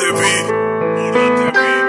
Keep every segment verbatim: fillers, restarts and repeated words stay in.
Morate beat, Morate beat,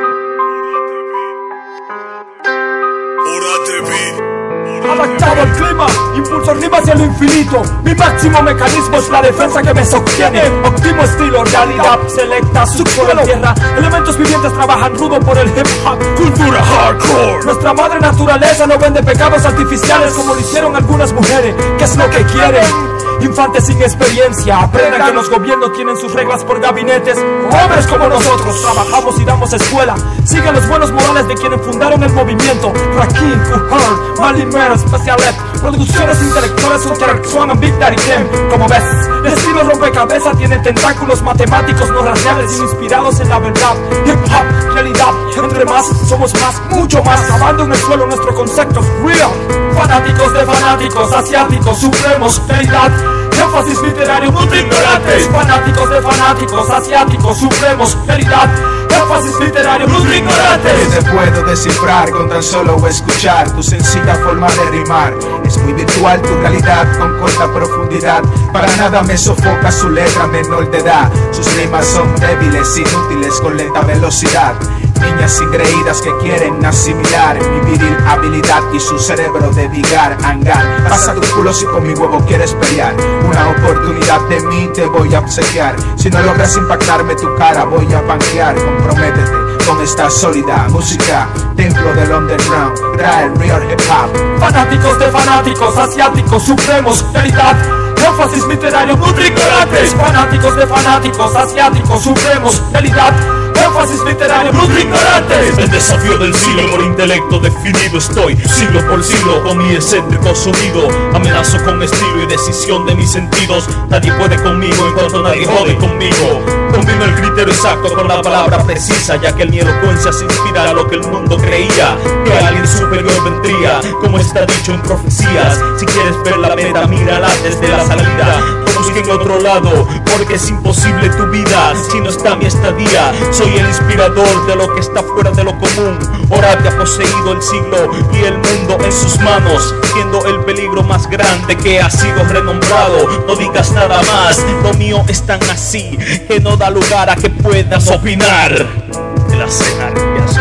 Morate beat. Adaptado al clima, impulso arriba hacia lo infinito. Mi máximo mecanismo es la defensa que me sostiene. Óptimo estilo, realidad selecta, subsuelo, tierra. Elementos vivientes trabajan rudo por el hip hop. Cultura hardcore. Nuestra madre naturaleza no vende pecados artificiales como lo hicieron algunas mujeres. ¿Qué es lo que quieren? Infantes sin experiencia, aprendan que los gobiernos tienen sus reglas por gabinetes. Hombres como nosotros trabajamos y damos escuela. Sigan los buenos modales de quienes fundaron el movimiento. Rakim, Kuhar, Malimero, Special Ed. Producciones intelectuales interactúan en Big Daddy Game. Como ves, el estilo rompecabezas tiene tentáculos matemáticos no raciales inspirados en la verdad. Hip hop, realidad, entre más, somos más, mucho más. Cavando en el suelo nuestros conceptos real. Fanáticos de fanáticos, asiáticos, supremos, realidad. Énfasis literario, muy ignorantes. Fanáticos de fanáticos, asiáticos, supremos, realidad. Énfasis literario, muy ignorantes. Te puedo descifrar con tan solo escuchar tu sencilla forma de rimar. Es muy virtual tu realidad con corta profundidad. Para nada me sofoca su letra menor de edad. Sus rimas son débiles, inútiles con lenta velocidad. Niñas ingreídas que quieren asimilar mi viril habilidad y su cerebro dedicar a hangar. Pasa tu culo si con mi huevo quieres pelear. Una oportunidad de mí te voy a obsequiar. Si no logras impactarme tu cara voy a banquear. Comprométete con esta sólida música. Templo del underground, trae real hip hop. Fanáticos de fanáticos, asiáticos, supremos, realidad. Énfasis literario, muy ignorantes. Fanáticos de fanáticos, asiáticos, supremos, realidad. Énfasis literario, muy ignorantes. El desafío del siglo por intelecto definido estoy. Siglo por siglo con mi excéntrico sonido. Amenazo con estilo y decisión de mis sentidos. Nadie puede conmigo en cuanto nadie jode conmigo. Combino el criterio exacto con la palabra precisa, ya que mi elocuencia se inspira a lo que el mundo creía, que alguien superior vendría, como está dicho en profecías. Si quieres ver la meta, mírala desde la salida. No busquen otro lado, porque es imposible tu vida si no está mi estadía. Soy el inspirador de lo que está fuera de lo común. Orate ha poseído el siglo y el mundo en sus manos, siendo el peligro más grande que ha sido renombrado. No digas nada más, lo mío es tan así que no da lugar a que puedas opinar. De las anarquías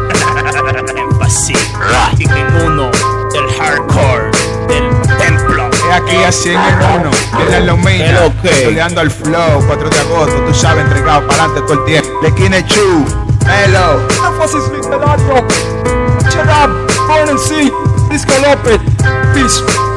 énfasis en uno del hardcore del templo. Aquí a cien en uno, de la Lomina, soleando al flow, cuatro de agosto, tú sabes, entregado para adelante todo el tiempo. De Kine Chu, hello. Énfasis literario, Cherab, Born and Sea, Disco López, Peace.